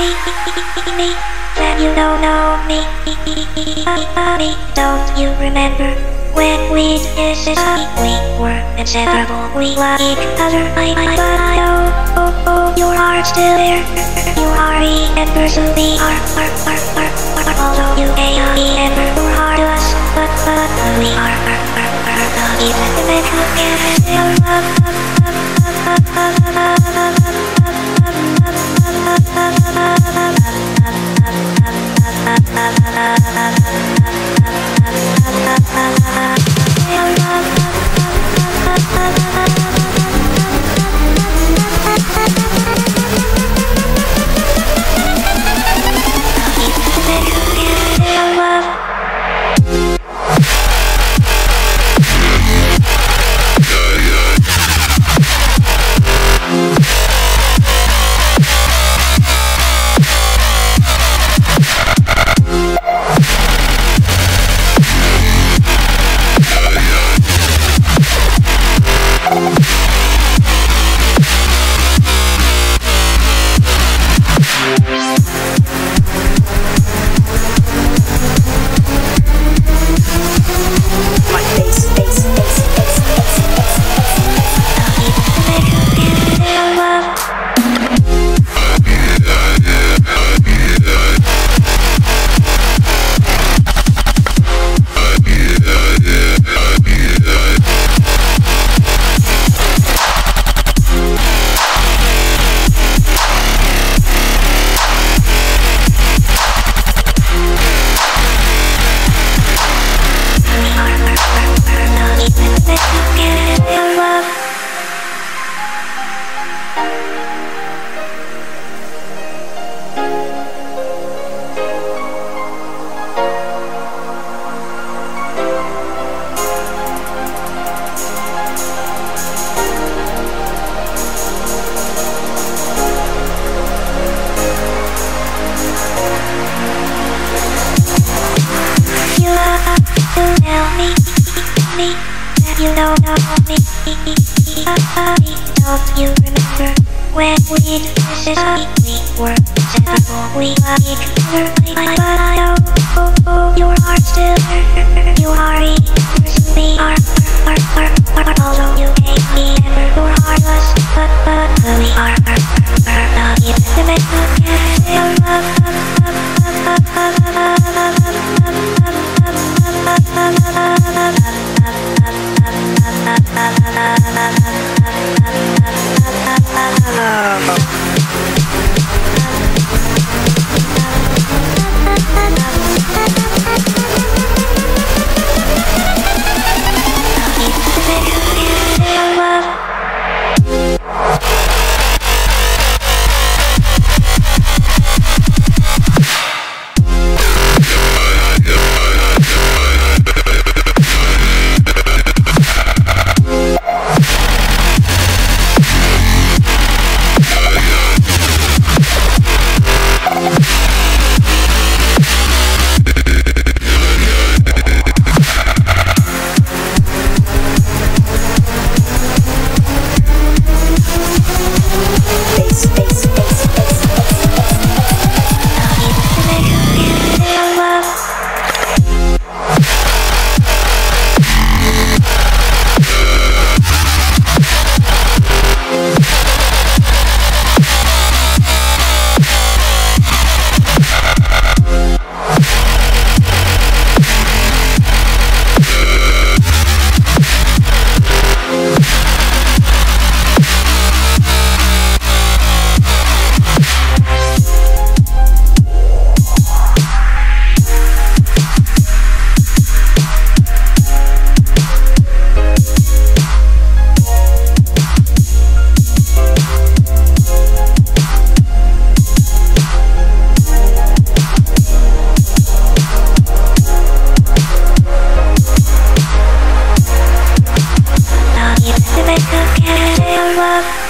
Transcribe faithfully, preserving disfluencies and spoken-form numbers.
me, me, that you don't know me. Don't you remember when we kissed? We were inseparable, we loved each other. I, I, but I know, oh, oh, your heart's still there. You are remember to be our, our, our, our, our. Although you may not remember your heart to us, but, but we are, our, our, our, not even the men who can still love. You don't know me. Don't you remember when we kissed? We were inseparable, we loved each other. But I know, oh, oh, your heart's still there. You are equals to me, our, our, our, our. Although you may remember your heart was, but, but we are, our, our, not even the men who can still love. Love.